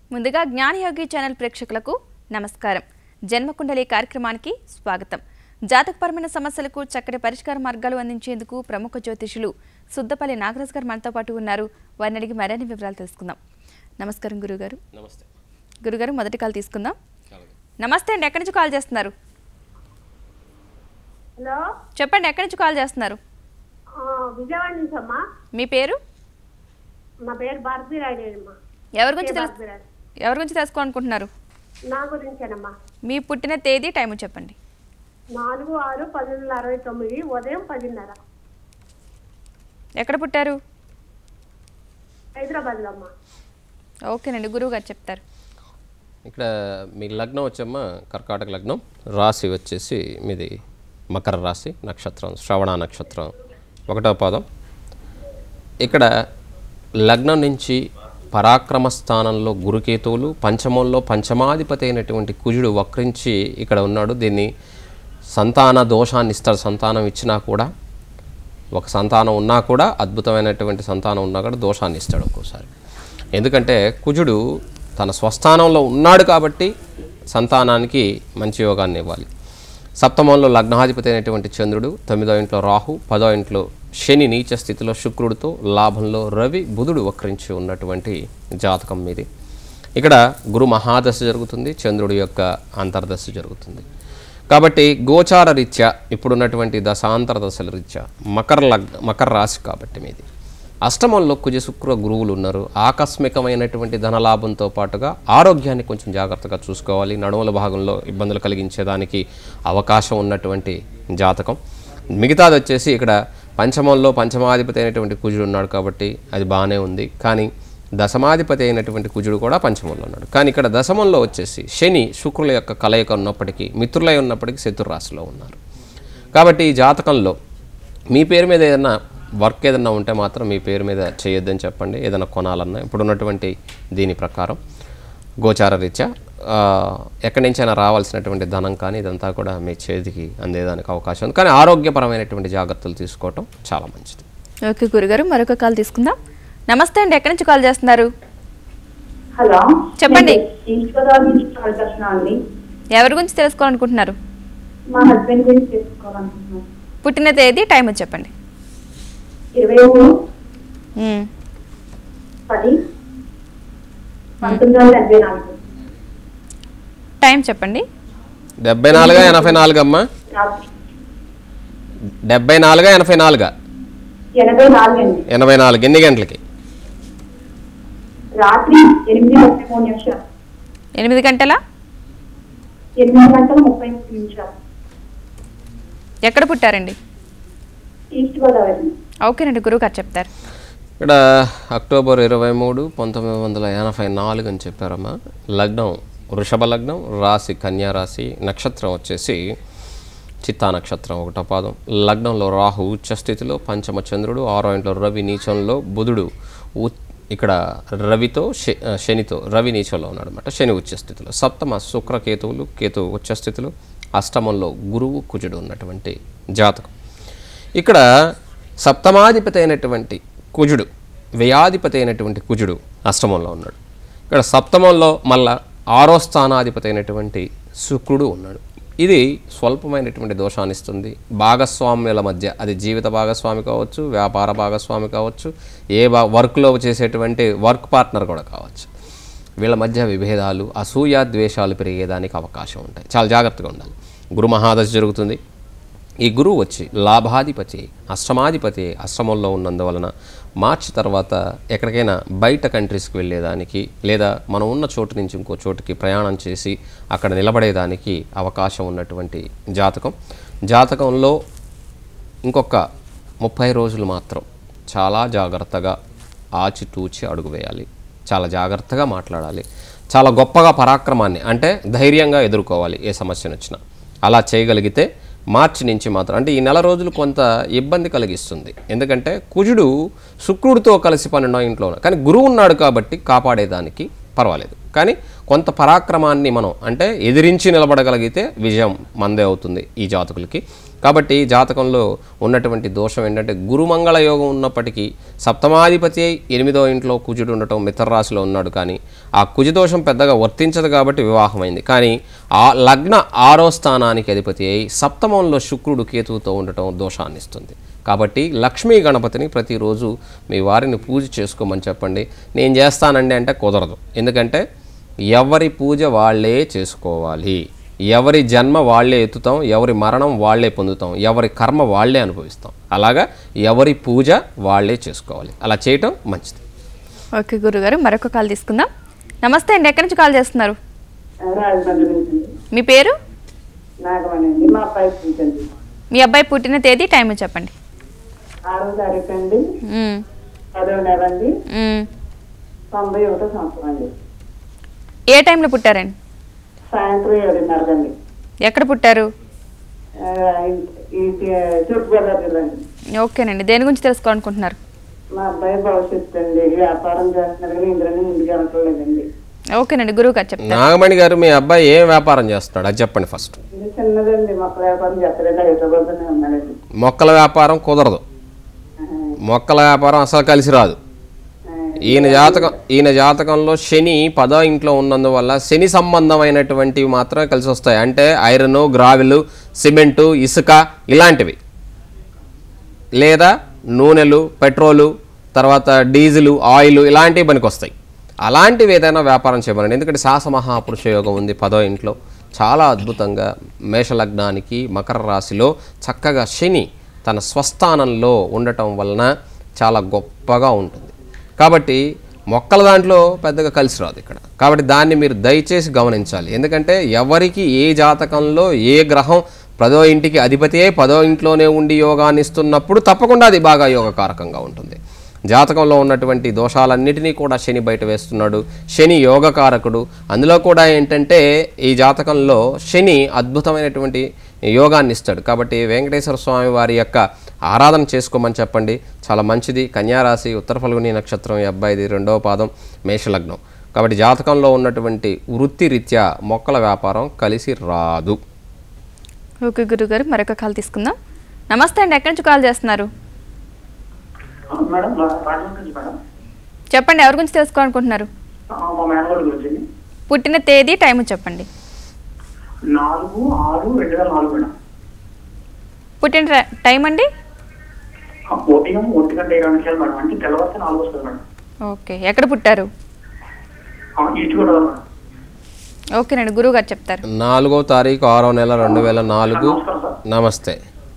ముందుగా జ్ఞాన యోగి ఛానల్ ప్రేక్షకులకు నమస్కారం. జన్మ కుండలి కార్యక్రమానికి స్వాగతం. జాతకపరమైన సమస్యలకు చక్కటి పరిష్కార మార్గాలు అందించేందుకు ప్రముఖ జ్యోతిషులు సుద్దపల్లి నాగరాజు గారు మనతో పాటు ఉన్నారు. వారిని అడిగి మరిన్ని వివరాలు తెలుసుకుందాం. నమస్కారం గురుగారు. నమస్తే గురుగారు, మొదటి కాల్ తీసుకుందాం. నమస్తే అండి, ఎక్కడి నుంచి కాల్ చేస్తున్నారు? హలో చెప్పండి, ఎక్కడి నుంచి కాల్ చేస్తున్నారు? విజయవాడ నుంచి అమ్మా. మీ పేరు? నా పేరు భారతీరాయుడు అమ్మా. ఎవరి గురించి తెలుసుకోవాలనుకుంటున్నారు? నా గురించేనమ్మా. మీ పుట్టిన తేదీ, టైము చెప్పండి. 4/6/1969 ఉదయం 10:30. ఎక్కడ పుట్టారు? హైదరాబాద్లో అమ్మా. ఓకేనండి, గురువు గారు చెప్తారు. ఇక్కడ మీ లగ్నం వచ్చమ్మా కర్కాటక లగ్నం, రాశి వచ్చేసి మీది మకర రాశి, నక్షత్రం శ్రవణ నక్షత్రం 1వ పాదం. ఇక్కడ లగ్నం నుంచి పరాక్రమ స్థానంలో గురుకేతువులు, పంచమంలో పంచమాధిపతి అయినటువంటి కుజుడు వక్రించి ఇక్కడ ఉన్నాడు. దీన్ని సంతాన దోషాన్ని ఇస్తాడు. సంతానం ఇచ్చినా కూడా, ఒక సంతానం ఉన్నా కూడా, అద్భుతమైనటువంటి సంతానం ఉన్నా కూడా దోషాన్ని ఇస్తాడు ఒక్కోసారి. ఎందుకంటే కుజుడు తన స్వస్థానంలో ఉన్నాడు కాబట్టి సంతానానికి మంచి యోగాన్ని ఇవ్వాలి. సప్తమంలో లగ్నాధిపతి అయినటువంటి చంద్రుడు, 9వ ఇంట్లో రాహు, 10వ ఇంట్లో శని నీచ స్థితిలో శుక్రుడితో, లాభంలో రవి, బుధుడు వక్రించి ఉన్నటువంటి జాతకం మీది. ఇక్కడ గురు మహాదశ జరుగుతుంది, చంద్రుడి యొక్క అంతర్దశ జరుగుతుంది. కాబట్టి గోచార రీత్యా ఇప్పుడున్నటువంటి దశాంతర దశల రీత్యా మకర రాశి కాబట్టి మీది అష్టమంలో కుజ శుక్ర గురువులు ఉన్నారు. ఆకస్మికమైనటువంటి ధనలాభంతో పాటుగా ఆరోగ్యాన్ని కొంచెం జాగ్రత్తగా చూసుకోవాలి. నడుముల భాగంలో ఇబ్బందులు కలిగించేదానికి అవకాశం ఉన్నటువంటి జాతకం. మిగతాది వచ్చేసి ఇక్కడ పంచమంలో పంచమాధిపతి అయినటువంటి కుజుడు ఉన్నాడు కాబట్టి అది బాగానే ఉంది. కానీ దశమాధిపతి అయినటువంటి కుజుడు కూడా పంచమంలో ఉన్నాడు. కానీ ఇక్కడ దశమంలో వచ్చేసి శని శుక్రుల యొక్క కలయిక ఉన్నప్పటికీ, మిత్రులై ఉన్నప్పటికీ శత్రురాశిలో ఉన్నారు. కాబట్టి ఈ జాతకంలో మీ పేరు మీద ఏదైనా వర్క్ ఏదైనా ఉంటే మాత్రం మీ పేరు మీద చేయొద్దని చెప్పండి. ఏదైనా కొనాలన్నా ఇప్పుడున్నటువంటి దీని ప్రకారం గోచార రీత్యా ఎక్కడి నుంచైనా రావాల్సినటువంటి ధనం కానీ ఇదంతా కూడా మీ చేతికి అందేదానికి అవకాశం ఉంది. కానీ ఆరోగ్యపరమైనటువంటి జాగ్రత్తలు తీసుకోవటం చాలా మంచిది. ఓకే గురుగారు, మరొక కాల్ తీసుకుందాం. నమస్తే అండి, ఎక్కడి నుంచి కాల్ చేస్తున్నారు? హలో చెప్పండి. అండి. ఎవరి గురించి తెలుసుకోవాలనుకుంటున్నారు? మా హస్బెండ్ గురించి తెలుసుకోవాలనుకుంటున్నాను. పుట్టిన తేదీ, టైం చెప్పండి. 23/10/1984. టైం చెప్పండి. 74-84 అమ్మా. 74-84. 84. ఎన్ని గంటలకి? రాత్రి 8:33. 8 గంటల 8:30. ఎక్కడ పుట్టారండి? ఈస్ట్ గోదావరి. ఓకేనండి, గురువు గారు చెప్తారు. ఇక్కడ అక్టోబర్ 23, 1984 అని చెప్పారమ్మా. లగ్నం వృషభ లగ్నం, రాశి కన్యా రాశి, నక్షత్రం వచ్చేసి చిత్తా నక్షత్రం 1వ పాదం. లగ్నంలో రాహు ఉచ్చస్థితిలో, పంచమ చంద్రుడు, 6వ ఇంట్లో రవి నీచంలో, బుధుడు ఇక్కడ రవితో శనితో, రవి నీచంలో ఉన్నాడు అనమాట, శని ఉచ్చస్థితిలో. సప్తమ శుక్ర కేతువులు, కేతువు ఉచ్చస్థితిలో, అష్టమంలో గురువు కుజుడు ఉన్నటువంటి జాతకం. ఇక్కడ సప్తమాధిపతి అయినటువంటి కుజుడు, వ్యయాధిపతి అయినటువంటి కుజుడు అష్టమంలో ఉన్నాడు. ఇక్కడ సప్తమంలో మళ్ళా 6వ స్థానాధిపతి అయినటువంటి శుక్రుడు ఉన్నాడు. ఇది స్వల్పమైనటువంటి దోషాన్ని ఇస్తుంది. భాగస్వామ్యుల మధ్య, అది జీవిత భాగస్వామి కావచ్చు, వ్యాపార భాగస్వామి కావచ్చు, వర్క్లో చేసేటువంటి వర్క్ పార్ట్నర్ కూడా కావచ్చు. వీళ్ళ మధ్య విభేదాలు, అసూయ ద్వేషాలు పెరిగేదానికి అవకాశం ఉంటాయి. చాలా జాగ్రత్తగా ఉండాలి. గురు మహాదశ జరుగుతుంది. ఈ గురువు వచ్చి లాభాధిపతి, అష్టమాధిపతి, అష్టమంలో ఉన్నందువలన మార్చి తర్వాత ఎక్కడికైనా బయట కంట్రీస్కి వెళ్ళేదానికి, లేదా మనం ఉన్న చోటు నుంచి ఇంకో చోటుకి ప్రయాణం చేసి అక్కడ నిలబడేదానికి అవకాశం ఉన్నటువంటి జాతకం. జాతకంలో ఇంకొక 30 రోజులు మాత్రం చాలా జాగ్రత్తగా ఆచితూచి అడుగు వేయాలి. చాలా జాగ్రత్తగా మాట్లాడాలి. చాలా గొప్పగా పరాక్రమాన్ని, అంటే ధైర్యంగా ఎదుర్కోవాలి ఏ సమస్యను వచ్చినా. అలా చేయగలిగితే మార్చి నుంచి మాత్రం, అంటే ఈ నెల రోజులు కొంత ఇబ్బంది కలిగిస్తుంది. ఎందుకంటే కుజుడు శుక్రుడితో కలిసి 12వ ఇంట్లో, కానీ గురువు ఉన్నాడు కాబట్టి కాపాడేదానికి పర్వాలేదు. కానీ కొంత పరాక్రమాన్ని మనం అంటే ఎదిరించి నిలబడగలిగితే విజయం మందే అవుతుంది ఈ జాతకులకి. కాబట్టి జాతకంలో ఉన్నటువంటి దోషం ఏంటంటే గురుమంగళ యోగం ఉన్నప్పటికీ సప్తమాధిపతి 8వ ఇంట్లో కుజుడు ఉండటం మిత్రరాశిలో ఉన్నాడు, కానీ ఆ కుజదోషం పెద్దగా వర్తించదు కాబట్టి వివాహమైంది. కానీ ఆ లగ్న 6వ స్థానానికి అధిపతి అయి సప్తమంలో శుక్రుడు కేతువుతో ఉండటం దోషాన్ని ఇస్తుంది. కాబట్టి లక్ష్మీ గణపతిని ప్రతిరోజు మీ వారిని పూజ చేసుకోమని చెప్పండి. నేను చేస్తానండి అంటే కుదరదు, ఎందుకంటే ఎవరి పూజ వాళ్ళే చేసుకోవాలి, ఎవరి జన్మ వాళ్ళే ఎత్తుతాం, ఎవరి మరణం వాళ్ళే పొందుతాం, ఎవరి కర్మ వాళ్ళే అనుభవిస్తాం. అలాగా ఎవరి పూజ వాళ్ళే చేసుకోవాలి, అలా చేయటం మంచిది. ఓకే గురుగారు, మరొక కాల్ తీసుకుందాం. నమస్తే అండి, ఎక్కడి నుంచి కాల్ చేస్తున్నారు? మీ పేరు? మీ అబ్బాయి పుట్టిన తేదీ టైం చెప్పండి. 6వ తారీఖు అండి, 10వ నెల అండి, 91 సంవత్సరం అండి. ఏ టైంలో పుట్టారండి? సాయంత్రం 7:30 అండి. ఎక్కడ పుట్టారు? తూర్పుగోదావరి జిల్లా అండి. ఓకేనండి, దేని గురించి తెలుసుకోవాలనుకుంటున్నారు? మా అబ్బాయి భవిష్యత్తు అండి, వ్యాపారం చేస్తున్నారు కానీ ఇందులో ముందుకు వెళ్ళట్లేదండి. ఓకేనండి, గురువు గారు చెప్తారు. నాగమణి గారు, మీ అబ్బాయి ఏం వ్యాపారం చేస్తున్నాడు అది చెప్పండి ఫస్ట్. ఇది చిన్నదండి, మొక్కల వ్యాపారం చేస్తారండి, హైదరాబాద్లోనే ఉన్నాడండి. మొక్కల వ్యాపారం కుదరదు, మొక్కల వ్యాపారం అసలు కలిసి రాదు. ఈయన జాతకంలో శని 10వ ఇంట్లో ఉన్నందువల్ల శని సంబంధమైనటువంటివి మాత్రమే కలిసి వస్తాయి. అంటే ఐరన్, గ్రావెలు, సిమెంటు, ఇసుక ఇలాంటివి, లేదా నూనెలు, పెట్రోలు, తర్వాత డీజిలు, ఆయిల్ ఇలాంటివి పనికి వస్తాయి. అలాంటివి ఏదైనా వ్యాపారం చేయమనండి. ఎందుకంటే శాసమహాపురుష యోగం ఉంది 10వ ఇంట్లో, చాలా అద్భుతంగా మేషలగ్నానికి మకర రాశిలో చక్కగా శని తన స్వస్థానంలో ఉండటం వలన చాలా గొప్పగా ఉంటుంది. కాబట్టి మొక్కల దాంట్లో పెద్దగా కలిసి రాదు ఇక్కడ. కాబట్టి దాన్ని మీరు దయచేసి గమనించాలి. ఎందుకంటే ఎవరికి ఏ జాతకంలో ఏ గ్రహం 10వ ఇంటికి అధిపతియే 10వ ఇంట్లోనే ఉండి యోగాన్ని ఇస్తున్నప్పుడు తప్పకుండా అది బాగా యోగకారకంగా ఉంటుంది. జాతకంలో ఉన్నటువంటి దోషాలన్నిటినీ కూడా శని బయట వేస్తున్నాడు. శని యోగకారకుడు. అందులో కూడా ఏంటంటే ఈ జాతకంలో శని అద్భుతమైనటువంటి యోగాన్ని ఇస్తాడు. కాబట్టి వెంకటేశ్వర స్వామి వారి యొక్క ఆరాధన చేసుకోమని చెప్పండి, చాలా మంచిది. కన్యారాశి, ఉత్తర ఫల్గుని నక్షత్రం, ఈ అబ్బాయిది 2వ పాదం, మేషలగ్నం. కాబట్టి జాతకంలో ఉన్నటువంటి వృత్తి రీత్యా మొక్కల వ్యాపారం కలిసి రాదు. ఓకే గురుగారు, మరొక కాల్ తీసుకుందాం. నమస్తే అండి, ఎక్కడి నుంచి కాల్ చేస్తున్నారు? చెప్పండి, ఎవరి గురించి తెలుసుకోవాలనుకుంటున్నారు? పుట్టిన తేదీ టైం చెప్పండి. 4/6/2004 పుట్టిన టైం అండి? ఉదయం 1:20 మేడం, అంటే తెల్లవారితే 4 వస్తుంది మేడం. ఓకే, ఎక్కడ పుట్టారు? ఓకేనండి, గురువు గారు చెప్తారు. 4వ తారీఖు 6వ నెల 2004. నమస్తే.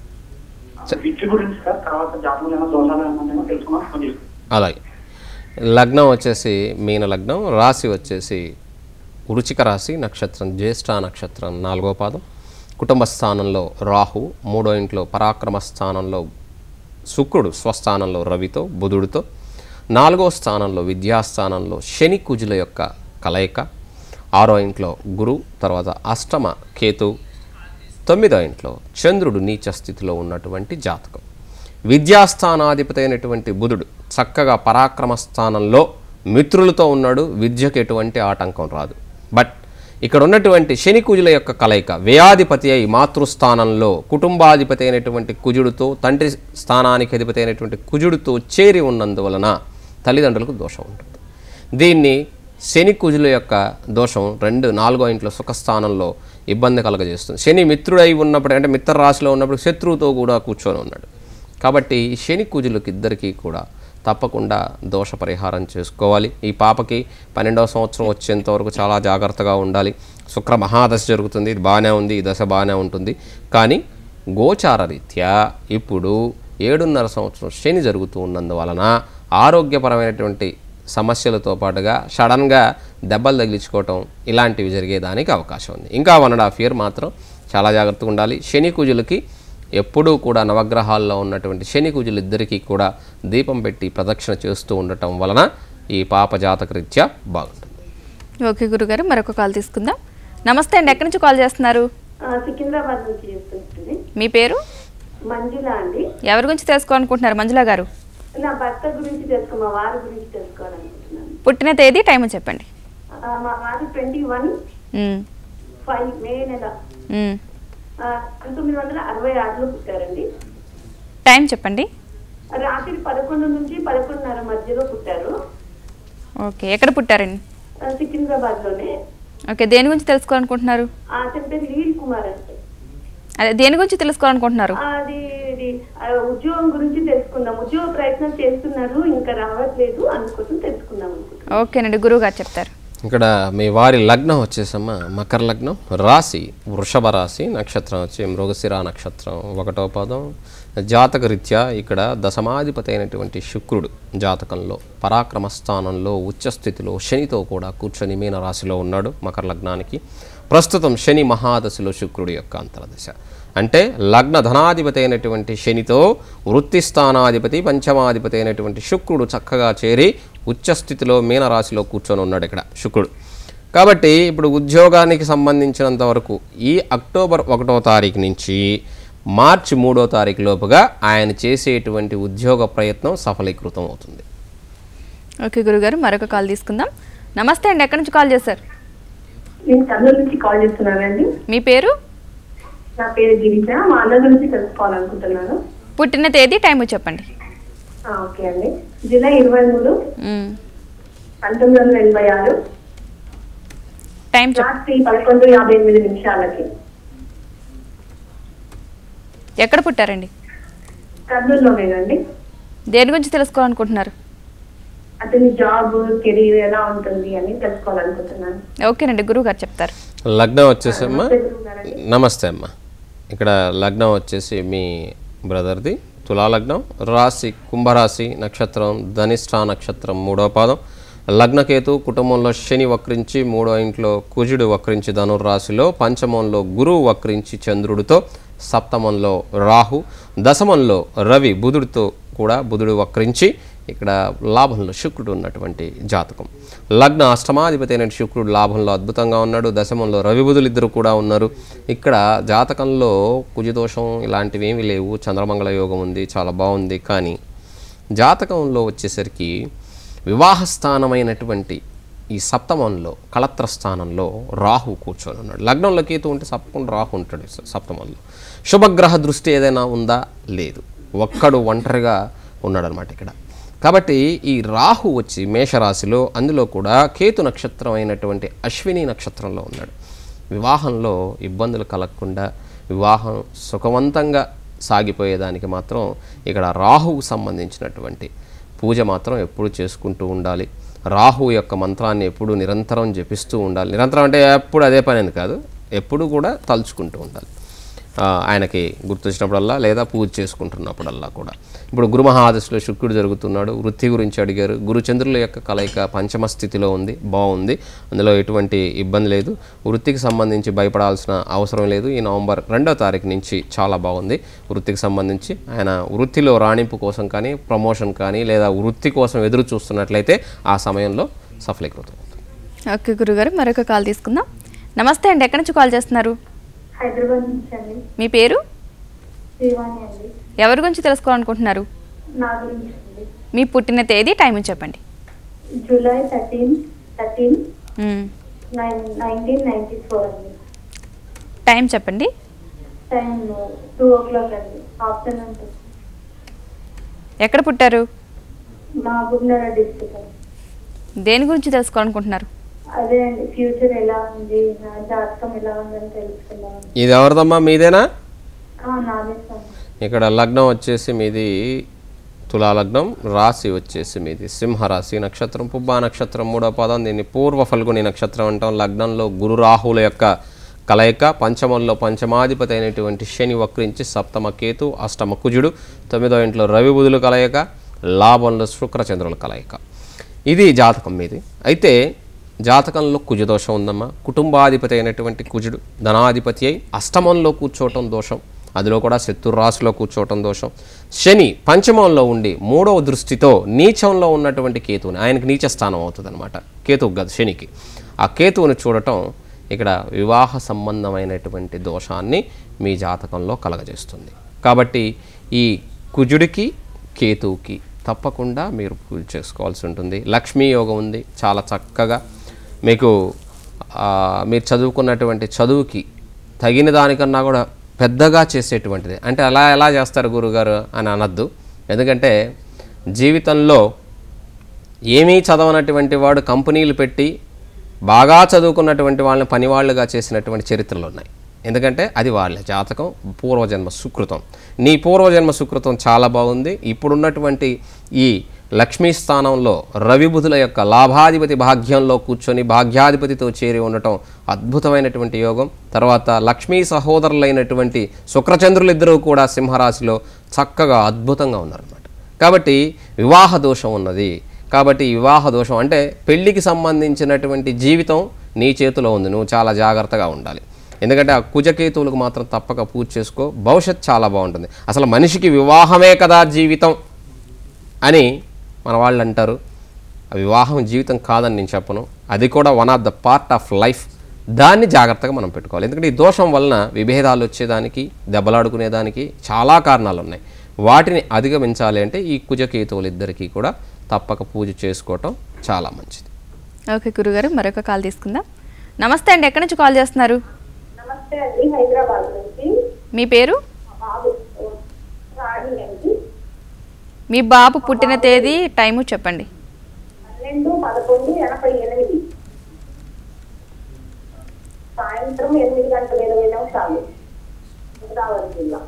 అలాగే లగ్నం వచ్చేసి మీన లగ్నం, రాశి వచ్చేసి వృచ్చిక రాశి, నక్షత్రం జ్యేష్ఠ నక్షత్రం, 4వ పాదం. కుటుంబ స్థానంలో రాహు, 3వ ఇంట్లో పరాక్రమ స్థానంలో శుక్రుడు, స్వస్థానంలో రవితో బుధుడితో, 4వ స్థానంలో విద్యాస్థానంలో శని కుజుల యొక్క కలయిక, 6వ ఇంట్లో గురు, తర్వాత అష్టమ కేతు, 9వ ఇంట్లో చంద్రుడు నీచ స్థితిలో ఉన్నటువంటి జాతకం. విద్యాస్థానాధిపతి అయినటువంటి బుధుడు చక్కగా పరాక్రమ స్థానంలో మిత్రులతో ఉన్నాడు, విద్యకు ఎటువంటి ఆటంకం రాదు. బట్ ఇక్కడ ఉన్నటువంటి శని కుజుల యొక్క కలయిక వ్యయాధిపతి అయి మాతృస్థానంలో కుటుంబాధిపతి అయినటువంటి కుజుడితో, తండ్రి స్థానానికి అధిపతి అయినటువంటి కుజుడితో చేరి ఉన్నందువలన తల్లిదండ్రులకు దోషం ఉంటుంది. దీన్ని శని కుజుల యొక్క దోషం 4వ ఇంట్లో సుఖస్థానంలో ఇబ్బంది కలగజేస్తుంది. శని మిత్రుడై ఉన్నప్పుడు, అంటే మిత్ర రాశిలో ఉన్నప్పుడు శత్రువుతో కూడా కూర్చొని ఉన్నాడు. కాబట్టి శని కుజులకు ఇద్దరికీ కూడా తప్పకుండా దోష పరిహారం చేసుకోవాలి. ఈ పాపకి 12వ సంవత్సరం వచ్చేంత వరకు చాలా జాగ్రత్తగా ఉండాలి. శుక్ర మహాదశ జరుగుతుంది, ఇది బాగానే ఉంది, ఈ దశ బాగానే ఉంటుంది. కానీ గోచార రీత్యా ఇప్పుడు 7.5 సంవత్సరం శని జరుగుతూ ఉన్నందువలన ఆరోగ్యపరమైనటువంటి సమస్యలతో పాటుగా సడన్గా దెబ్బలు తగిలించుకోవటం ఇలాంటివి జరిగేదానికి అవకాశం ఉంది. ఇంకా 1.5 year మాత్రం చాలా జాగ్రత్తగా ఉండాలి. శని కుజులకి ఎప్పుడూ కూడా నవగ్రహాల్లో ఉన్నటువంటి శని కుజులు ఇద్దరికీ కూడా దీపం పెట్టి ప్రదక్షిణ చేస్తూ ఉండటం వలన ఈ పాప జాతక రీత్యా బాగుంటుంది. ఓకే గురుగారు, మరొక కాల్ తీసుకుందాం. నమస్తే అండి, ఎక్కడి నుంచి కాల్ చేస్తున్నారు? సికింద్రాబాద్ నుంచి చేస్తుంది. మీ పేరు? మంజుల అండి. ఎవరి గురించి తెలుసుకోవాలనుకుంటున్నారు మంజుల గారు? నా భర్త గురించి మా వారి గురించి తెలుసుకోవాలనుకుంటున్నాను. పుట్టిన తేదీ టైం చెప్పండి. మా వారు 21/5 మే నెల 1966లో పుట్టారండి. టైం చెప్పండి. రాత్రి 11 నుంచి 11:30 మధ్యలో పుట్టారు. ఓకే, ఎక్కడ పుట్టారండి? సికింద్రాబాద్ లోనే. ఓకే, దేని గురించి తెలుసుకోవాలనుకుంటున్నారు? అతని పేరు లీల్ కుమార్ అండి. అదే దేని గురించి తెలుసుకోవాలనుకుంటున్నారు? అది ఉద్యోగం గురించి తెలుసుకుందాం. ఉద్యోగ ప్రయత్నం చేస్తున్నారు, ఇంకా రావట్లేదు, అందుకోసం తెలుసుకుందాం అనుకుంటున్నాను. ఓకేనండి, గురువు గారు చెప్తారు. ఇక్కడ మీ వారి లగ్నం వచ్చేసమ్మా మకర లగ్నం, రాశి వృషభ రాశి, నక్షత్రం వచ్చి మృగశిర నక్షత్రం 1వ పాదం. జాతక రీత్యా ఇక్కడ దశమాధిపతి అయినటువంటి శుక్రుడు జాతకంలో పరాక్రమ స్థానంలో ఉచ్చస్థితిలో శనితో కూడా కూర్చొని మీన రాశిలో ఉన్నాడు. మకర లగ్నానికి ప్రస్తుతం శని మహాదశలో శుక్రుడి యొక్క అంతర్దశ. అంటే లగ్న ధనాధిపతి అయినటువంటి శనితో వృత్తి స్థానాధిపతి పంచమాధిపతి అయినటువంటి శుక్రుడు చక్కగా చేరి ఉచ్చస్థితిలో మీనరాశిలో కూర్చొని ఉన్నాడు ఇక్కడ శుక్రుడు. కాబట్టి ఇప్పుడు ఉద్యోగానికి సంబంధించినంత వరకు ఈ అక్టోబర్ 1వ తారీఖు నుంచి మార్చి 3వ తారీఖు లోపుగా ఆయన చేసేటువంటి ఉద్యోగ ప్రయత్నం సఫలీకృతం అవుతుంది. ఓకే గురుగారు, మరొక కాల్ తీసుకుందాం. నమస్తే అండి, ఎక్కడి నుంచి కాల్ చేశారు? నేను కర్నూలు నుంచి కాల్ చేస్తున్నానండి. మీ పేరు? నా పేరు గిరిజ. మా అన్న గురించి తెలుసుకోవాలనుకుంటున్నాను. పుట్టిన తేదీ, టైము చెప్పండి. ఓకే అండి. జూలై 23, 1986 టైం రాత్రి 11:58 ఎక్కడ పుట్టారండి? కర్నూలులోనేనండి. దేని గురించి తెలుసుకోవాలనుకుంటున్నారు? అతని జాబ్ కెరీర్ ఎలా ఉంటుంది అని తెలుసుకోవాలనుకుంటున్నాను. ఓకేనండి, గురువు గారు చెప్తారు. లగ్నం వచ్చేసమ్మా, నమస్తే అమ్మా. ఇక్కడ లగ్నం వచ్చేసి మీ బ్రదర్ది తులాలగ్నం, రాశి కుంభరాశి, నక్షత్రం ధనిష్ఠ నక్షత్రం 3వ పాదం. లగ్నకేతు, కుటుంబంలో శని వక్రించి, 3వ ఇంట్లో కుజుడు వక్రించి ధనుర్రాశిలో, పంచమంలో గురువు వక్రించి చంద్రుడితో, సప్తమంలో రాహు, దశమంలో రవి బుధుడితో కూడా బుధుడు వక్రించి ఇక్కడ లాభంలో శుక్రుడు ఉన్నటువంటి జాతకం. లగ్న అష్టమాధిపతి అయిన శుక్రుడు లాభంలో అద్భుతంగా ఉన్నాడు. దశమంలో రవి బుధులు ఇద్దరు కూడా ఉన్నారు. ఇక్కడ జాతకంలో కుజదోషం ఇలాంటివి ఏమీ లేవు. చంద్రమంగళ యోగం ఉంది, చాలా బాగుంది. కానీ జాతకంలో వచ్చేసరికి వివాహ స్థానమైనటువంటి ఈ సప్తమంలో కళత్ర స్థానంలో రాహు కూర్చొని ఉన్నాడు. లగ్నంలో కేతు ఉంటే తప్పకుండా రాహు ఉంటాడు సప్తమంలో. శుభగ్రహ దృష్టి ఏదైనా ఉందా? లేదు. ఒక్కడు ఒంటరిగా ఉన్నాడనమాట ఇక్కడ. కాబట్టి ఈ రాహు వచ్చి మేషరాశిలో, అందులో కూడా కేతు నక్షత్రం అయినటువంటి అశ్విని నక్షత్రంలో ఉన్నాడు. వివాహంలో ఇబ్బందులు కలగకుండా వివాహం సుఖవంతంగా సాగిపోయేదానికి మాత్రం ఇక్కడ రాహువు సంబంధించినటువంటి పూజ మాత్రం ఎప్పుడు చేసుకుంటూ ఉండాలి. రాహు యొక్క మంత్రాన్ని ఎప్పుడు నిరంతరం జపిస్తూ ఉండాలి. నిరంతరం అంటే ఎప్పుడు అదే పని అని కాదు, ఎప్పుడు కూడా తలుచుకుంటూ ఉండాలి. ఆయనకి గుర్తొచ్చినప్పుడల్లా లేదా పూజ చేసుకుంటున్నప్పుడల్లా కూడా. ఇప్పుడు గురు మహాదశలో శుక్రుడు జరుగుతున్నాడు. వృత్తి గురించి అడిగారు. గురుచంద్రుల యొక్క కలయిక పంచమ స్థితిలో ఉంది, బాగుంది. అందులో ఎటువంటి ఇబ్బంది లేదు. వృత్తికి సంబంధించి భయపడాల్సిన అవసరం లేదు. ఈ నవంబర్ 2వ తారీఖు నుంచి చాలా బాగుంది వృత్తికి సంబంధించి. ఆయన వృత్తిలో రాణింపు కోసం కానీ, ప్రమోషన్ కానీ, లేదా వృత్తి కోసం ఎదురు చూస్తున్నట్లయితే ఆ సమయంలో సఫలీకృతం అవుతుంది. ఓకే గురుగారు, మరొక కాల్ తీసుకుందాం. నమస్తే అండి, ఎక్కడి నుంచి కాల్ చేస్తున్నారు? హైదరాబాద్ నుంచి అండి. మీ పేరు? శ్రీవాణి అండి. ఎవరి గురించి తెలుసుకోవాలనుకుంటున్నారు? నా గురించి అండి. మీ పుట్టిన తేదీ, టైం చెప్పండి. జూలై 13, 1994 అండి. టైం చెప్పండి. టైం 2:00 అండి, ఆఫ్టర్నూన్. ఎక్కడ పుట్టారు? మహబూబ్నగర్ డిస్ట్రిక్ట్ అండి. దేని గురించి తెలుసుకోవాలనుకుంటున్నారు? అదే అండి, ఫ్యూచర్ ఎలా ఉంది, నా జాతకం ఎలా ఉందని తెలుసుకుందాం. ఇది ఎవరిదమ్మా? మీదేనా? నాదే సార్. ఇక్కడ లగ్నం వచ్చేసి మీది తులాలగ్నం, రాశి వచ్చేసి మీది సింహరాశి, నక్షత్రం పుబ్బా నక్షత్రం 3వ పాదం. దీన్ని పూర్వ ఫల్గుని నక్షత్రం అంటాం. లగ్నంలో గురు రాహుల యొక్క కలయిక, పంచమంలో పంచమాధిపతి అయినటువంటి శని వక్రించి, సప్తమ కేతు, అష్టమ కుజుడు, 9వ ఇంట్లో రవి బుధులు కలయిక, లాభంలో శుక్రచంద్రుల కలయిక. ఇది జాతకం మీది. అయితే జాతకంలో కుజదోషం ఉందమ్మా. కుటుంబాధిపతి అయినటువంటి కుజుడు ధనాధిపతి అయి అష్టమంలో కూర్చోవటం దోషం, అందులో కూడా శత్రురాశిలో కూర్చోవటం దోషం. శని పంచమంలో ఉండి 3వ దృష్టితో నీచంలో ఉన్నటువంటి కేతువుని, ఆయనకి నీచ స్థానం అవుతుంది అనమాట, కేతువు కాదు శనికి. ఆ కేతువుని చూడటం ఇక్కడ వివాహ సంబంధమైనటువంటి దోషాన్ని మీ జాతకంలో కలగజేస్తుంది. కాబట్టి ఈ కుజుడికి కేతువుకి తప్పకుండా మీరు పూజ చేసుకోవాల్సి ఉంటుంది. లక్ష్మీ యోగం ఉంది, చాలా చక్కగా మీకు మీరు చదువుకున్నటువంటి చదువుకి తగిన దానికన్నా కూడా పెద్దగా చేసేటువంటిది. అంటే అలా ఎలా చేస్తారు గురుగారు అని అనద్దు. ఎందుకంటే జీవితంలో ఏమీ చదవనటువంటి వాడు కంపెనీలు పెట్టి బాగా చదువుకున్నటువంటి వాళ్ళని పనివాళ్ళుగా చేసినటువంటి చరిత్రలు ఉన్నాయి. ఎందుకంటే అది వాళ్ళ జాతకం, పూర్వజన్మ సుకృతం. నీ పూర్వజన్మ సుకృతం చాలా బాగుంది. ఇప్పుడున్నటువంటి ఈ లక్ష్మీ స్థానంలో రవి బుధుల యొక్క లాభాధిపతి భాగ్యంలో కూర్చొని భాగ్యాధిపతితో చేరి ఉండటం అద్భుతమైనటువంటి యోగం. తర్వాత లక్ష్మీ సహోదరులైనటువంటి శుక్రచంద్రులు ఇద్దరూ కూడా సింహరాశిలో చక్కగా అద్భుతంగా ఉన్నారన్నమాట. కాబట్టి వివాహ దోషం ఉన్నది. కాబట్టి వివాహ దోషం అంటే పెళ్లికి సంబంధించినటువంటి జీవితం నీ చేతిలో ఉంది. నువ్వు చాలా జాగ్రత్తగా ఉండాలి. ఎందుకంటే ఆ కుజకేతువులకు మాత్రం తప్పక పూజ చేసుకో. భవిష్యత్ చాలా బాగుంటుంది. అసలు మనిషికి వివాహమే కదా జీవితం అని మన వాళ్ళు అంటారు. ఆ వివాహం జీవితం కాదని నేను చెప్పను. అది కూడా one of the part of life. దాన్ని జాగ్రత్తగా మనం పెట్టుకోవాలి. ఎందుకంటే ఈ దోషం వలన విభేదాలు వచ్చేదానికి, దెబ్బలాడుకునేదానికి చాలా కారణాలు ఉన్నాయి. వాటిని అధిగమించాలి అంటే ఈ కుజకేతువులు ఇద్దరికీ కూడా తప్పక పూజ చేసుకోవటం చాలా మంచిది. ఓకే గురుగారు, మరొక కాల్ తీసుకుందాం. నమస్తే అండి, ఎక్కడి నుంచి కాల్ చేస్తున్నారు? నమస్తే అండి, హైదరాబాద్ నుంచి. మీ పేరు? బాబు రాణి అండి. మీ బాబు పుట్టిన తేదీ, టైము చెప్పండి. 12/11/88 సాయంత్రం 8:20 గోదావరి జిల్లా.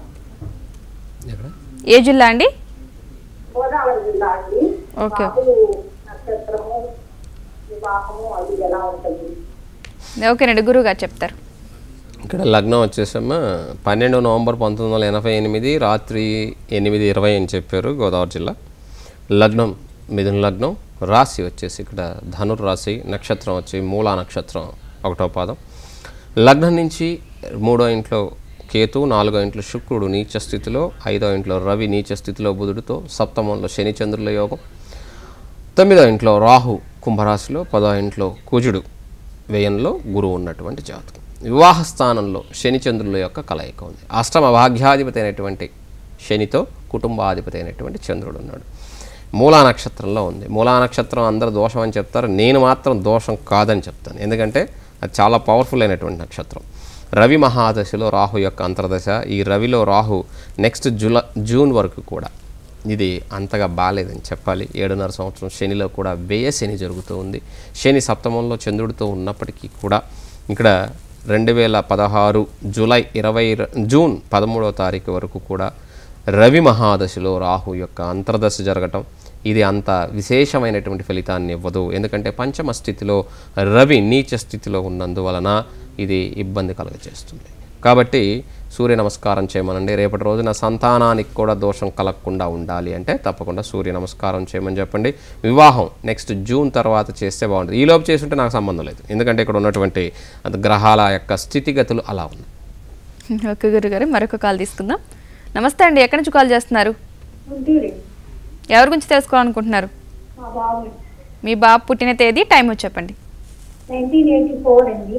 ఏ జిల్లా అండి? గోదావరి జిల్లా అండి. ఓకే. బాబు నక్షత్రము, వివాహము అది ఎలా ఉంటుంది? ఓకేనండి, గురువు గారు చెప్తారు. ఇక్కడ లగ్నం వచ్చేసమ్మా 12 నవంబర్ 1988 రాత్రి 8:20 అని చెప్పారు, గోదావరి జిల్లా. లగ్నం మిథున లగ్నం. రాశి వచ్చేసి ఇక్కడ ధనుర్రాశి. నక్షత్రం వచ్చి మూలా నక్షత్రం 1వ పాదం. లగ్నం నుంచి 3వ ఇంట్లో కేతు, 4వ ఇంట్లో శుక్రుడు నీచ స్థితిలో, 5వ ఇంట్లో రవి నీచ స్థితిలో బుధుడితో, సప్తమంలో శని చంద్రుల యోగం, 9వ ఇంట్లో రాహు కుంభరాశిలో, 10వ ఇంట్లో కుజుడు వ్యయంలో గురువు ఉన్నటువంటి జాతకం. వివాహ స్థానంలో శని చంద్రుల యొక్క కలయిక ఉంది. అష్టమ భాగ్యాధిపతి అయినటువంటి శనితో కుటుంబాధిపతి అయినటువంటి చంద్రుడు ఉన్నాడు. మూలా నక్షత్రంలో ఉంది. మూలా నక్షత్రం అందరూ దోషం అని చెప్తారు, నేను మాత్రం దోషం కాదని చెప్తాను. ఎందుకంటే అది చాలా పవర్ఫుల్ అయినటువంటి నక్షత్రం. రవి మహాదశలో రాహు యొక్క అంతర్దశ. ఈ రవిలో రాహు నెక్స్ట్ జూన్ వరకు కూడా ఇది అంతగా బాగాలేదని చెప్పాలి. 7.5 సంవత్సరం శనిలో కూడా వ్యయ శని జరుగుతూ ఉంది. శని సప్తమంలో చంద్రుడితో ఉన్నప్పటికీ కూడా ఇక్కడ 2016 జూన్ 13వ తారీఖు వరకు కూడా రవి మహాదశలో రాహు యొక్క అంతర్దశ జరగటం ఇది అంత విశేషమైనటువంటి ఫలితాన్ని ఇవ్వదు. ఎందుకంటే పంచమ స్థితిలో రవి నీచ స్థితిలో ఉన్నందువలన ఇది ఇబ్బంది కలుగజేస్తుంది. కాబట్టి సూర్య నమస్కారం చేయమనండి. రేపటి రోజున సంతానానికి కూడా దోషం కలగకుండా ఉండాలి అంటే తప్పకుండా సూర్య నమస్కారం చేయమని చెప్పండి. వివాహం నెక్స్ట్ జూన్ తర్వాత చేస్తే బాగుంటుంది. ఈలోపు చేస్తుంటే నాకు సంబంధం లేదు. ఎందుకంటే ఇక్కడ ఉన్నటువంటి గ్రహాల యొక్క స్థితిగతులు అలా ఉన్నాయి. ఓకే గురుగారు, మరొక కాల్ తీసుకుందాం. నమస్తే అండి, ఎక్కడి నుంచి కాల్ చేస్తున్నారు? ఎవరి గురించి తెలుసుకోవాలనుకుంటున్నారు? మీ బాబు పుట్టిన తేదీ, టైం చెప్పండి. 1984 అండి.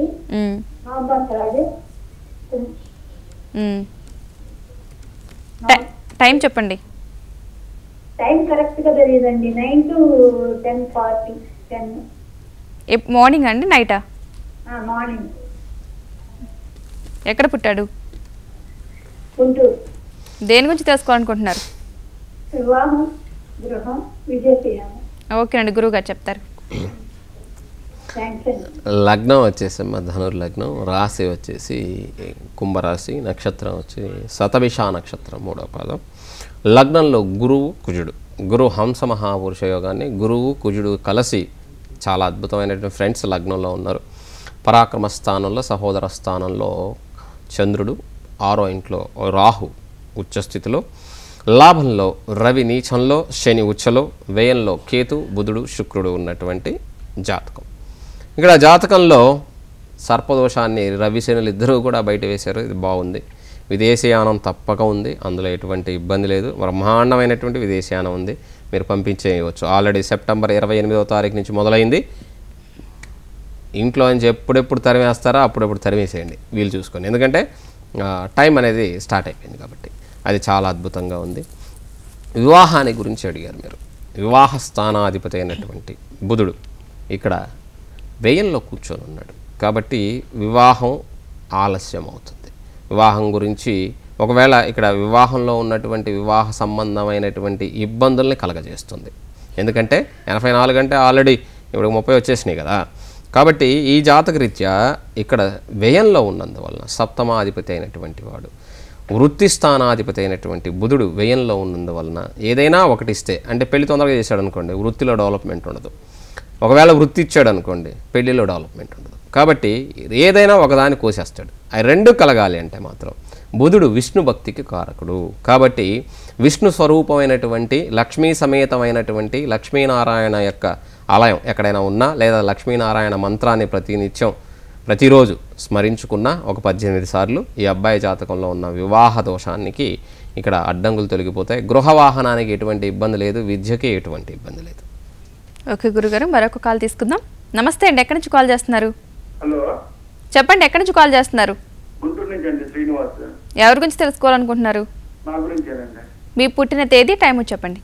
టైం చెప్పండి. టైం కరెక్ట్ గా తెలియదండి. 9 to 10:40. మార్నింగ్ అండి, నైటా? మార్నింగ్. ఎక్కడ పుట్టాడు? గుంటూరు. దేని గురించి తెలుసుకోవాలనుకుంటున్నారు? వివాహం, గృహం, విజయశీలం. ఓకేనండి, గురువు గారు చెప్తారు. లగ్నం వచ్చేసి ధనుర్లగ్నం. రాశి వచ్చేసి కుంభరాశి. నక్షత్రం వచ్చి శతభిష నక్షత్రం 3వ పాదం. లగ్నంలో గురువు కుజుడు. గురు హంస మహాపురుష యోగాన్ని గురువు కుజుడు కలిసి చాలా అద్భుతమైనటువంటి ఫ్రెండ్స్ లగ్నంలో ఉన్నారు. పరాక్రమ స్థానంలో సహోదర స్థానంలో చంద్రుడు, 6వ ఇంట్లో రాహు ఉచ్చస్థితిలో, లాభంలో రవి నీచంలో, శని ఉచ్చలో, వ్యయంలో కేతు, బుధుడు, శుక్రుడు ఉన్నటువంటి జాతకం. ఇక్కడ జాతకంలో సర్పదోషాన్ని రవి శనులు ఇద్దరూ కూడా బయట వేశారు. ఇది బాగుంది. విదేశీయానం తప్పక ఉంది, అందులో ఎటువంటి ఇబ్బంది లేదు. బ్రహ్మాండమైనటువంటి విదేశీయానం ఉంది, మీరు పంపించేయవచ్చు. ఆల్రెడీ సెప్టెంబర్ 28వ తారీఖు నుంచి మొదలైంది. ఇంట్లో నుంచి ఎప్పుడెప్పుడు తరిమేస్తారో అప్పుడెప్పుడు తరిమేసేయండి వీలు చూసుకొని. ఎందుకంటే టైం అనేది స్టార్ట్ అయిపోయింది కాబట్టి అది చాలా అద్భుతంగా ఉంది. వివాహాన్ని గురించి అడిగారు మీరు. వివాహ స్థానాధిపతి అయినటువంటి బుధుడు ఇక్కడ వ్యయంలో కూర్చొని ఉన్నాడు కాబట్టి వివాహం ఆలస్యం అవుతుంది. వివాహం గురించి ఒకవేళ ఇక్కడ వివాహంలో ఉన్నటువంటి వివాహ సంబంధమైనటువంటి ఇబ్బందుల్ని కలగజేస్తుంది. ఎందుకంటే 84 అంటే ఆల్రెడీ ఇప్పుడు 30 వచ్చేసినాయి కదా. కాబట్టి ఈ జాతకరీత్యా ఇక్కడ వ్యయంలో ఉన్నందువలన సప్తమాధిపతి అయినటువంటి వాడు, వృత్తి స్థానాధిపతి అయినటువంటి బుధుడు వ్యయంలో ఉన్నందువలన ఏదైనా ఒకటి ఇస్తే, అంటే పెళ్లి తొందరగా చేశాడు అనుకోండి, వృత్తిలో డెవలప్మెంట్ ఉండదు. ఒకవేళ వృత్తి ఇచ్చాడు అనుకోండి, పెళ్లిలో డెవలప్మెంట్ ఉండదు. కాబట్టి ఏదైనా ఒకదాన్ని కోసేస్తాడు. అవి రెండు కలగాలి అంటే మాత్రం బుధుడు విష్ణు భక్తికి కారకుడు. కాబట్టి విష్ణు స్వరూపమైనటువంటి లక్ష్మీ సమేతమైనటువంటి లక్ష్మీనారాయణ యొక్క ఆలయం ఎక్కడైనా ఉన్నా, లేదా లక్ష్మీనారాయణ మంత్రాన్ని ప్రతిరోజు స్మరించుకున్న ఒక 18 సార్లు ఈ అబ్బాయి జాతకంలో ఉన్న వివాహ దోషానికి ఇక్కడ అడ్డంకులు తొలగిపోతాయి. గృహ వాహనానికి ఎటువంటి ఇబ్బంది లేదు, విద్యకి ఎటువంటి ఇబ్బంది లేదు. ఓకే గురుగారు, మరొక కాల్ తీసుకుందాం. నమస్తే అండి, ఎక్కడి నుంచి కాల్ చేస్తున్నారు? హలో, చెప్పండి, ఎక్కడి నుంచి కాల్ చేస్తున్నారు? గుంటూరు నుంచి అండి, శ్రీనివాస్. ఎవరి గురించి తెలుసుకోవాలనుకుంటున్నారు? నా గురించేనండి. మీ పుట్టిన తేదీ, టైం చెప్పండి.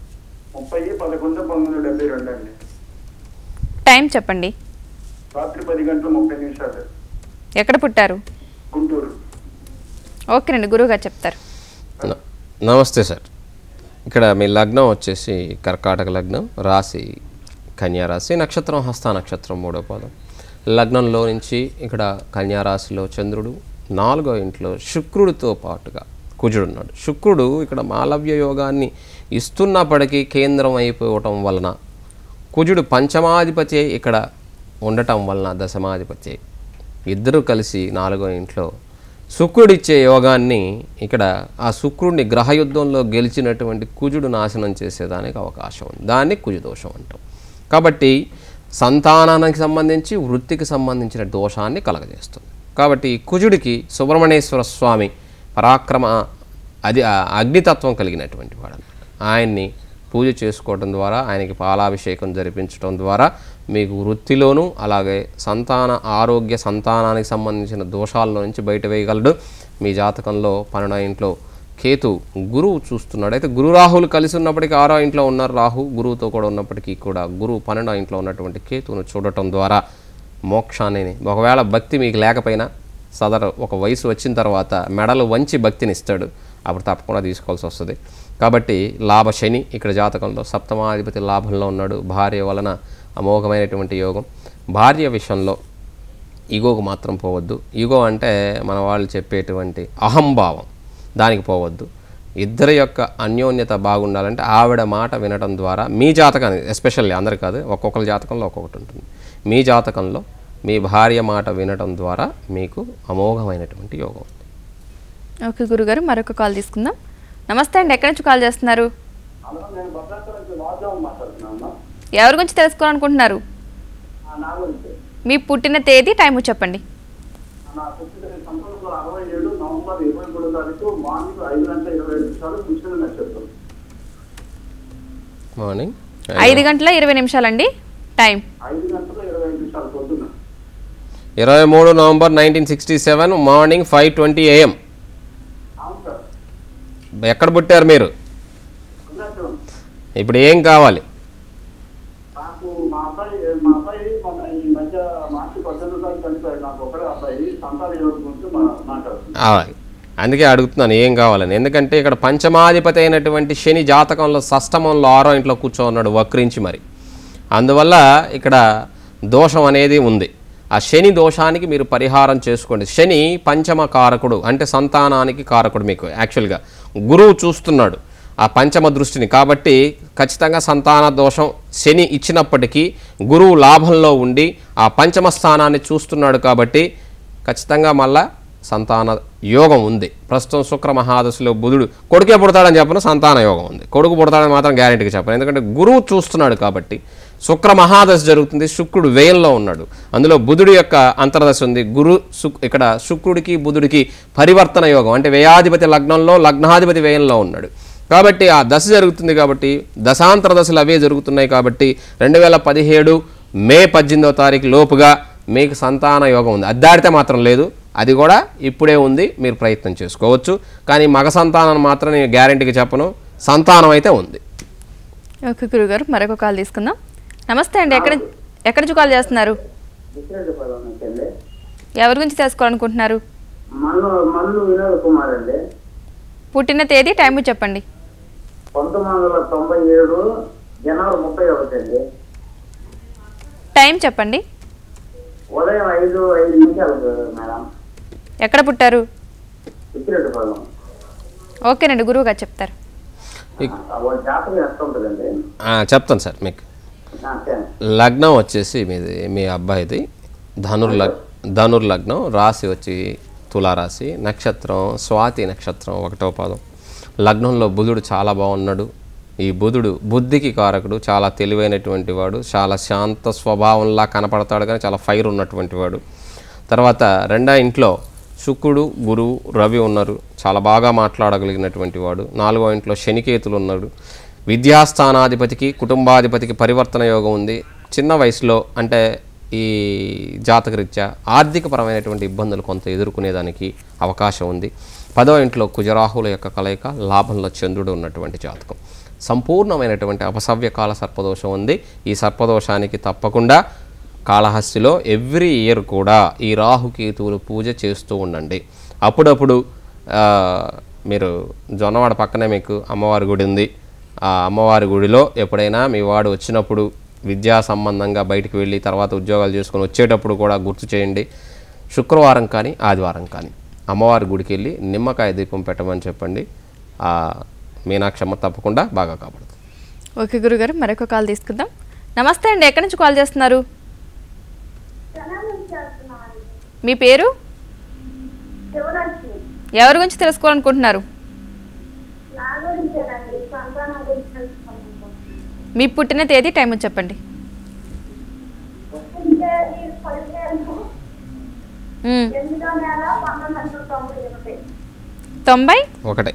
30/11/1972 అండి. టైం చెప్పండి. రాత్రి 10:30 ఎక్కడ పుట్టారు? గుంటూరు. ఓకేనండి, గురువుగారు చెప్తారు. నమస్తే సార్. ఇక్కడ మీ లగ్నం వచ్చేసి కర్కాటక లగ్నం, రాశి కన్యారాశి, నక్షత్రం హస్త నక్షత్రం 3వ పాదం. లగ్నంలో నుంచి ఇక్కడ కన్యారాశిలో చంద్రుడు, 4వ ఇంట్లో శుక్రుడితో పాటుగా కుజుడు ఉన్నాడు. శుక్రుడు ఇక్కడ మాలవ్య యోగాన్ని ఇస్తున్నప్పటికీ కేంద్రం అయిపోవటం వలన, కుజుడు పంచమాధిపతి ఇక్కడ ఉండటం వలన దశమాధిపతి, ఇద్దరు కలిసి 4వ ఇంట్లో శుక్రుడిచ్చే యోగాన్ని ఇక్కడ ఆ శుక్రుడిని గ్రహయుద్ధంలో గెలిచినటువంటి కుజుడు నాశనం చేసేదానికి అవకాశం ఉంది. దాన్ని కుజదోషం అంటాం. కాబట్టి సంతానానికి సంబంధించి, వృత్తికి సంబంధించిన దోషాన్ని కలగజేస్తుంది. కాబట్టి కుజుడికి సుబ్రహ్మణ్యేశ్వర స్వామి పరాక్రమ అగ్నితత్వం కలిగినటువంటి వాడు అన్నమాట. ఆయన్ని పూజ చేసుకోవడం ద్వారా, ఆయనకి పాలాభిషేకం జరిపించడం ద్వారా మీకు వృత్తిలోనూ అలాగే సంతాన ఆరోగ్య, సంతానానికి సంబంధించిన దోషాల్లో నుంచి బయట వేయగలడు. మీ జాతకంలో 12వ ఇంట్లో కేతు గురువు చూస్తున్నాడు. అయితే గురు రాహులు కలిసి ఉన్నప్పటికీ 6వ ఇంట్లో ఉన్నారు. రాహు గురువుతో కూడా ఉన్నప్పటికీ కూడా గురువు 12వ ఇంట్లో ఉన్నటువంటి కేతువును చూడటం ద్వారా మోక్షాన్ని, ఒకవేళ భక్తి మీకు లేకపోయినా ఒక వయసు వచ్చిన తర్వాత మెడలు వంచి భక్తిని ఇస్తాడు. అప్పుడు తప్పకుండా తీసుకోవాల్సి వస్తుంది. కాబట్టి లాభ శని ఇక్కడ జాతకంలో సప్తమాధిపతి లాభంలో ఉన్నాడు. భార్య వలన అమోఘమైనటువంటి యోగం. భార్య విషయంలో ఈగోకు మాత్రం పోవద్దు. ఈగో అంటే మన వాళ్ళు చెప్పేటువంటి అహంభావం, దానికి పోవద్దు. ఇద్దరి యొక్క అన్యోన్యత బాగుండాలంటే ఆవిడ మాట వినటం ద్వారా మీ జాతకాన్ని, ఎస్పెషల్లీ అందరు కాదు, ఒక్కొక్కరి జాతకంలో ఒక్కొక్కటి ఉంటుంది. మీ జాతకంలో మీ భార్య మాట వినటం ద్వారా మీకు అమోఘమైనటువంటి యోగం ఉంది. ఓకే గురుగారు, మరొక కాల్ తీసుకుందాం. నమస్తే అండి, ఎక్కడి నుంచి కాల్ చేస్తున్నారు? ఎవరి గురించి తెలుసుకోవాలనుకుంటున్నారు? మీ పుట్టిన తేదీ, టైము చెప్పండి. మార్నింగ్ 5:20 అండి. Time 23 November 1967 morning 5:20 AM. ఎక్కడ పుట్టారు మీరు? ఇప్పుడు ఏం కావాలి? అందుకే అడుగుతున్నాను ఏం కావాలని. ఎందుకంటే ఇక్కడ పంచమాధిపతి అయినటువంటి శని జాతకంలో షష్టమంలో 6వ ఇంట్లో కూర్చోన్నాడు వక్రించి. మరి అందువల్ల ఇక్కడ దోషం అనేది ఉంది. ఆ శని దోషానికి మీరు పరిహారం చేసుకోండి. శని పంచమ కారకుడు, అంటే సంతానానికి కారకుడు. మీకు యాక్చువల్గా గురువు చూస్తున్నాడు ఆ పంచమ దృష్టిని. కాబట్టి ఖచ్చితంగా సంతాన దోషం శని ఇచ్చినప్పటికీ గురువు లాభంలో ఉండి ఆ పంచమ స్థానాన్ని చూస్తున్నాడు. కాబట్టి ఖచ్చితంగా మళ్ళా సంతాన యోగం ఉంది. ప్రస్తుతం శుక్ర మహాదశలో బుధుడు కొడుకే పుడతాడని చెప్పను, సంతాన యోగం ఉంది. కొడుకు పుడతాడని మాత్రం గ్యారెంటీగా చెప్పను. ఎందుకంటే గురువు చూస్తున్నాడు కాబట్టి శుక్ర మహాదశ జరుగుతుంది. శుక్రుడు వ్యయంలో ఉన్నాడు. అందులో బుధుడి యొక్క అంతర్దశ ఉంది. ఇక్కడ శుక్రుడికి బుధుడికి పరివర్తన యోగం, అంటే వ్యయాధిపతి లగ్నంలో, లగ్నాధిపతి వ్యయంలో ఉన్నాడు. కాబట్టి ఆ దశ జరుగుతుంది. కాబట్టి దశాంతర దశలు అవే జరుగుతున్నాయి. కాబట్టి 2017 మే 18వ తారీఖు లోపుగా మీకు సంతాన యోగం ఉంది. అది దాటితే మాత్రం లేదు, అది కూడా ఇప్పుడే ఉంది. మీరు ప్రయత్నం చేసుకోవచ్చు. కానీ మగ సంతానం మాత్రం నేను గ్యారెంటీగా చెప్పను, సంతానం అయితే ఉంది. ఓకే గురుగారు, మరొక కాల్ తీసుకుందాం. నమస్తే అండి, ఎక్కడి నుంచి కాల్ చేస్తున్నారు? విశ్రాంతిపాలెం నుంచి అండి. ఎవరి గురించి తెలుసుకోవాలనుకుంటున్నారు? మల్లు వినోద్ కుమార్ అండి. పుట్టిన తేదీ, టైము చెప్పండి. 1997 జనవరి 31 అండి. టైం చెప్పండి. ఉదయం 5 నిమిషాలకు మేడం. ఎక్కడ పుట్టారు? విశ్రాంతిపాలెం. ఓకేనండి, గురువు గారు చెప్తారు. జాతకం ఎంత ఉంటుందండి? చెప్తాను సార్ మీకు. లగ్నం వచ్చేసి మీది, మీ అబ్బాయిది ధనుర్లగ్నం, రాశి వచ్చి తులారాశి, నక్షత్రం స్వాతి నక్షత్రం 1వ పాదం. లగ్నంలో బుధుడు చాలా బాగున్నాడు. ఈ బుధుడు బుద్ధికి కారకుడు, చాలా తెలివైనటువంటి వాడు, చాలా శాంత స్వభావంలా కనపడతాడు కానీ చాలా ఫైర్ ఉన్నటువంటి వాడు. తర్వాత 2వ ఇంట్లో శుక్రుడు, గురువు, రవి ఉన్నారు, చాలా బాగా మాట్లాడగలిగినటువంటి వాడు. 4వ ఇంట్లో శనికేతులు ఉన్నాడు. విద్యాస్థానాధిపతికి కుటుంబాధిపతికి పరివర్తన యోగం ఉంది. చిన్న వయసులో అంటే ఈ జాతకరీత్యా ఆర్థికపరమైనటువంటి ఇబ్బందులు కొంత ఎదుర్కొనేదానికి అవకాశం ఉంది. 10వ ఇంట్లో కుజరాహుల యొక్క కలయిక, లాభంలో చంద్రుడు ఉన్నటువంటి జాతకం. సంపూర్ణమైనటువంటి అపసవ్యకాల సర్పదోషం ఉంది. ఈ సర్పదోషానికి తప్పకుండా కాళహస్తిలో ఎవ్రీ ఇయర్ కూడా ఈ రాహుకేతువులు పూజ చేస్తూ ఉండండి. అప్పుడప్పుడు మీరు జొన్నవాడ పక్కనే మీకు అమ్మవారి గుడి ఉంది. ఆ అమ్మవారి గుడిలో ఎప్పుడైనా మీ వాడు వచ్చినప్పుడు విద్యా సంబంధంగా బయటికి వెళ్ళి తర్వాత ఉద్యోగాలు చేసుకొని వచ్చేటప్పుడు కూడా గుర్తు చేయండి. శుక్రవారం కానీ ఆదివారం కానీ అమ్మవారి గుడికి వెళ్ళి నిమ్మకాయ దీపం పెట్టమని చెప్పండి. మీనాక్షమ్మ తప్పకుండా బాగా కాపాడుతుంది. ఓకే గురుగారు, మరొక కాల్ తీసుకుందాం. నమస్తే అండి, ఎక్కడి నుంచి కాల్ చేస్తున్నారు? మీ పేరు? ఎవరి గురించి తెలుసుకోవాలనుకుంటున్నారు? మీ పుట్టిన తేదీ, టైం చెప్పండి. 91.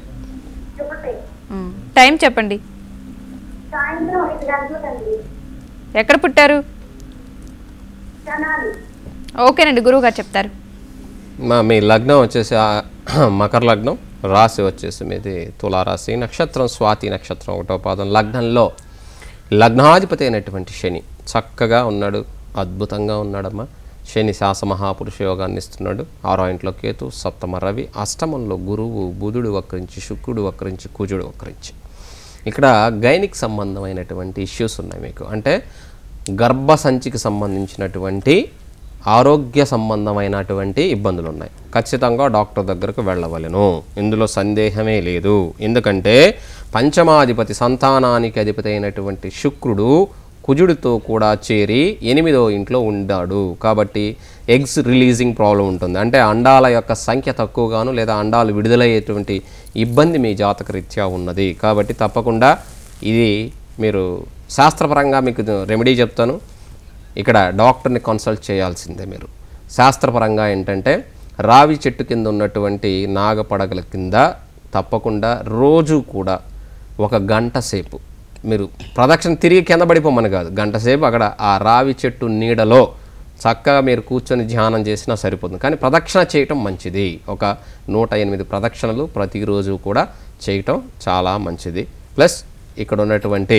టైం చెప్పండి. ఎక్కడ పుట్టారు? ఓకేనండి, గురువు గారు చెప్తారు. మీ లగ్నం వచ్చేసి మకర లగ్నం, రాశి వచ్చేసి మీది తులారాశి, నక్షత్రం స్వాతి నక్షత్రం 1వ పాదం. లగ్నంలో లగ్నాధిపతి అయినటువంటి శని చక్కగా ఉన్నాడు, అద్భుతంగా ఉన్నాడమ్మా. శని శాసమహాపురుష యోగాన్ని ఇస్తున్నాడు. 6వ ఇంట్లో కేతు, 7వ రవి, అష్టమంలో గురువు, బుధుడు వక్రించి, శుక్రుడు వక్రించి, కుజుడు వక్రించి. ఇక్కడ గైనిక్ సంబంధమైనటువంటి ఇష్యూస్ ఉన్నాయి మీకు. అంటే గర్భసంచికి సంబంధించినటువంటి ఆరోగ్య సంబంధమైనటువంటి ఇబ్బందులు ఉన్నాయి. ఖచ్చితంగా డాక్టర్ దగ్గరకు వెళ్ళవలెను, ఇందులో సందేహమే లేదు. ఎందుకంటే పంచమాధిపతి, సంతానానికి అధిపతి అయినటువంటి శుక్రుడు కుజుడితో కూడా చేరి 8వ ఇంట్లో ఉన్నాడు. కాబట్టి ఎగ్స్ రిలీజింగ్ ప్రాబ్లం ఉంటుంది. అంటే అండాల యొక్క సంఖ్య తక్కువగాను లేదా అండాలు విడుదలయ్యేటువంటి ఇబ్బంది మీ జాతకరీత్యా ఉన్నది. కాబట్టి తప్పకుండా ఇది మీరు శాస్త్రపరంగా మీకు రెమెడీ చెప్తాను. ఇక్కడ డాక్టర్ని కన్సల్ట్ చేయాల్సిందే మీరు. శాస్త్రపరంగా ఏంటంటే రావి చెట్టు కింద ఉన్నటువంటి నాగపడగల కింద తప్పకుండా రోజు కూడా 1 గంట సేపు మీరు ప్రదక్షిణ తిరిగి కింద పడిపోమని కాదు, గంట సేపు అక్కడ ఆ రావి చెట్టు నీడలో చక్కగా మీరు కూర్చొని ధ్యానం చేసినా సరిపోతుంది. కానీ ప్రదక్షిణ చేయటం మంచిది. ఒక 108 ప్రదక్షిణలు ప్రతిరోజు కూడా చేయటం చాలా మంచిది. ప్లస్ ఇక్కడ ఉన్నటువంటి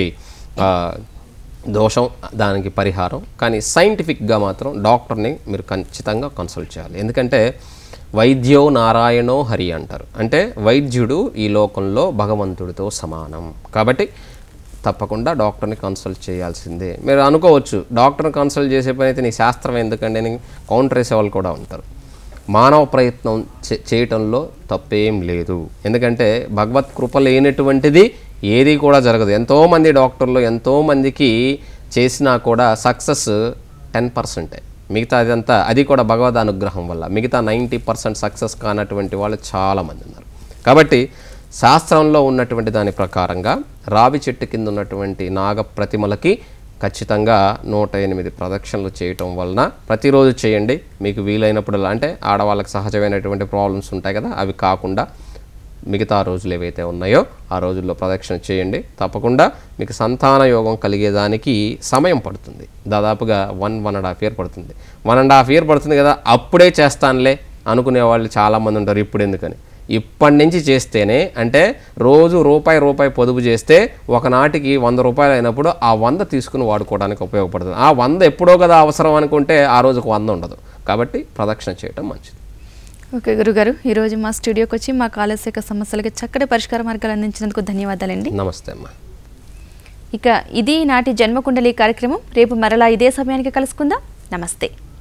దోషం దానికి పరిహారం. కానీ సైంటిఫిక్గా మాత్రం డాక్టర్ని మీరు ఖచ్చితంగా కన్సల్ట్ చేయాలి. ఎందుకంటే వైద్యో నారాయణో హరి అంటారు. అంటే వైద్యుడు ఈ లోకంలో భగవంతుడితో సమానం. కాబట్టి తప్పకుండా డాక్టర్ని కన్సల్ట్ చేయాల్సిందే. మీరు అనుకోవచ్చు, డాక్టర్ని కన్సల్ట్ చేసే పని అయితే నీ శాస్త్రం ఎందుకంటే అని కౌంటర్ వేసే వాళ్ళు కూడా ఉంటారు. మానవ ప్రయత్నం చేయటంలో తప్పేం లేదు. ఎందుకంటే భగవత్ కృప లేనటువంటిది ఏది కూడా జరగదు. ఎంతోమంది డాక్టర్లు ఎంతోమందికి చేసినా కూడా సక్సెస్ 10%. మిగతా అదంతా అది కూడా భగవద్ అనుగ్రహం వల్ల. మిగతా 90% సక్సెస్ కానటువంటి వాళ్ళు చాలామంది ఉన్నారు. కాబట్టి శాస్త్రంలో ఉన్నటువంటి దాని ప్రకారంగా రావి చెట్టు కింద ఉన్నటువంటి నాగ ప్రతిమలకి ఖచ్చితంగా 108 ప్రదక్షిణలు చేయటం వలన ప్రతిరోజు చేయండి. మీకు వీలైనప్పుడు అంటే ఆడవాళ్ళకి సహజమైనటువంటి ప్రాబ్లమ్స్ ఉంటాయి కదా, అవి కాకుండా మిగతా రోజులు ఏవైతే ఉన్నాయో ఆ రోజుల్లో ప్రదక్షిణ చేయండి. తప్పకుండా మీకు సంతాన యోగం కలిగేదానికి సమయం పడుతుంది. దాదాపుగా 1.5 ఇయర్ పడుతుంది. 1.5 ఇయర్ పడుతుంది కదా, అప్పుడే చేస్తానులే అనుకునే వాళ్ళు చాలామంది ఉంటారు. ఇప్పుడు ఎందుకని ఇప్పటి నుంచి చేస్తేనే, అంటే రోజు రూపాయి పొదుపు చేస్తే ఒకనాటికి 100 రూపాయలు అయినప్పుడు ఆ 100 తీసుకుని వాడుకోవడానికి ఉపయోగపడుతుంది. ఆ 100 ఎప్పుడో కదా అవసరం అనుకుంటే ఆ రోజుకు 100 ఉండదు. కాబట్టి ప్రదక్షిణ చేయటం మంచిది. ఓకే గురుగారు, ఈరోజు మా స్టూడియోకి వచ్చి మా కాలశేఖ సమస్యలకి చక్కటి పరిష్కార మార్గాలు అందించినందుకు ధన్యవాదాలండి. నమస్తే అమ్మా. ఇక ఇది నాటి జన్మకుండలి కార్యక్రమం. రేపు మరలా ఇదే సమయానికి కలుసుకుందాం. నమస్తే.